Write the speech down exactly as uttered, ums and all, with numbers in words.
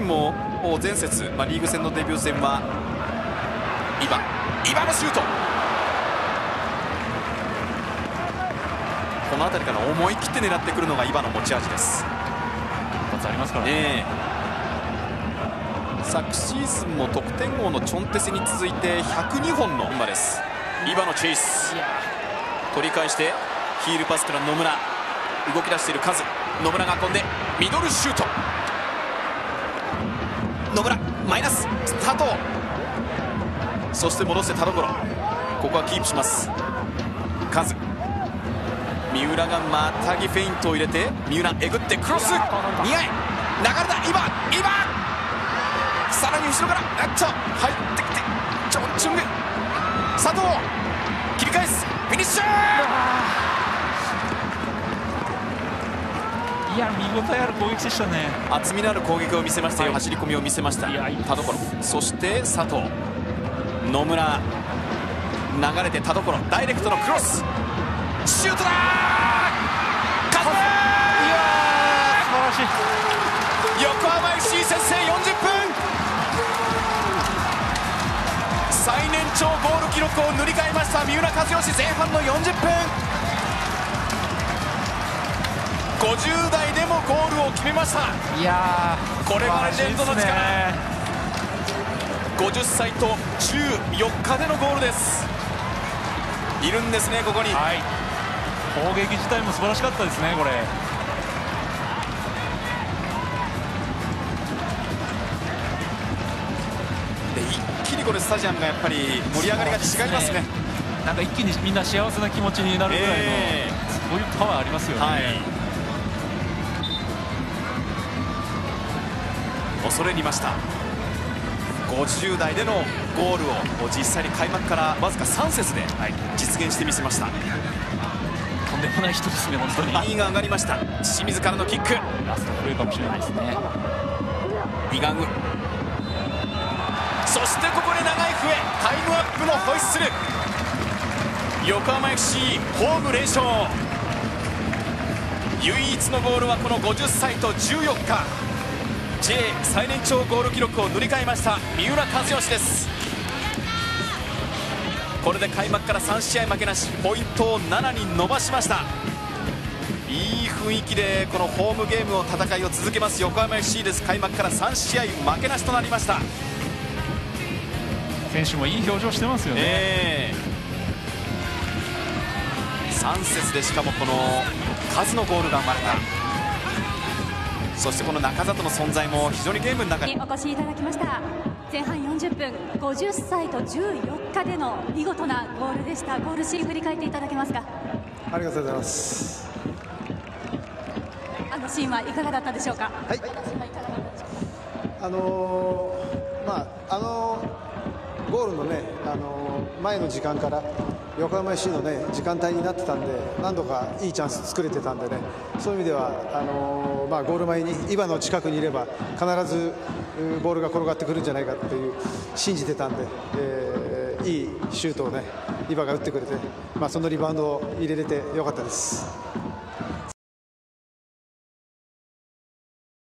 も前節、まあ、リーグ戦のデビュー戦はイバイバのシュート、この辺りから思い切って狙ってくるのがイバの持ち味です。 一発ありますからね。 昨シーズンも得点王のチョンテセに続いてひゃくにほんの今です。イバのチェイス、取り返してヒールパスから野村、動き出しているカズ、野村が運んでミドルシュート、野村マイナススタート、そして戻して田所、ここはキープします。カズ、三浦がまたぎフェイントを入れて、三浦えぐってクロス、宮へ流れた、イバイバさらに後ろからあっと入ってきてチョン・チュング、佐藤切り返す、フィニッシュ。 いや、見応えある攻撃でしたね。 厚みのある攻撃を見せましたよ、はい、走り込みを見せました。田所、そして佐藤、野村、流れて田所、ダイレクトのクロス、シュートだー、カズ、いやー素晴らしい。 横浜 エフシー 先制よんじゅっぷん、最年長ゴール記録を塗り替えました三浦知良、前半のよんじゅっぷん、ごじゅう代でもゴールを決めました。いやー、これがレジェンドの力、ごじゅっさいとじゅうよっかでのゴールです。いるんですね、ここに。 はい、攻撃自体も素晴らしかったですね、これ。 で一気にこれスタジアムがやっぱり盛り上がりが違いますね。 なんか一気にみんな幸せな気持ちになるぐらいの、えー、そういうパワーありますよね。はい、 恐れ入りました。ごじゅう代でのゴールを実際に開幕からわずかさん節で実現してみせました。 とんでもない人ですね、本当に。 ラインが上がりました。清水からのキック、 ラストプレーかもしれないですね。 イガング、そしてここで長い笛、タイムアップのホイッスル、横浜 エフシー ホーム連勝、唯一のゴールはこのごじゅっさいとじゅうよっか、 ジェイ 最年長ゴール記録を塗り替えました三浦知良です。これで開幕からさん試合負けなし、ポイントをななに伸ばしました。いい雰囲気でこのホームゲームを戦いを続けます横浜 エフシー です。開幕からさん試合負けなしとなりました。 選手もいい表情してますよね。えー、さん節でしかもこの数のゴールが生まれた。そしてこの中里の存在も非常にゲームの中にお越しいただきました。前半よんじゅっぷん、ごじゅっさいとじゅうよっかでの見事なゴールでした。ゴールシーン振り返っていただけますか。 ありがとうございます。 あのシーンはいかがだったでしょうか。はい、 あのー、まああのー、ゴールのね、あのー、前の時間から横浜 エフシー のね時間帯になってたんで、何度かいいチャンス作れてたんでね、そういう意味ではあのー、まあゴール前にイバの近くにいれば必ずボールが転がってくるんじゃないかっていう信じてたんで、えー、いいシュートをねイバが打ってくれて、まあそのリバウンドを入れれてよかったです。